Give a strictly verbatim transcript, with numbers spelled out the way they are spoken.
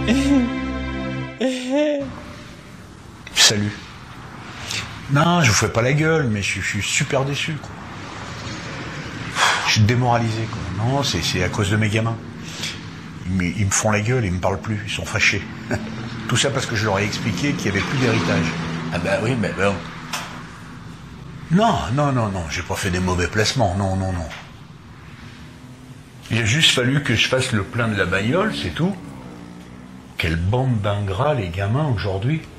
Salut. Non, je vous fais pas la gueule, mais je, je suis super déçu, quoi. Je suis démoralisé, quoi. Non, c'est à cause de mes gamins. Ils, me- ils me font la gueule, ils me parlent plus, ils sont fâchés. Tout ça parce que je leur ai expliqué qu'il n'y avait plus d'héritage. Ah bah oui, mais bon. Non, non, non, non, j'ai pas fait des mauvais placements, non, non, non. Il a juste fallu que je fasse le plein de la bagnole, c'est tout. Quelle bande d'ingrats, les gamins, aujourd'hui.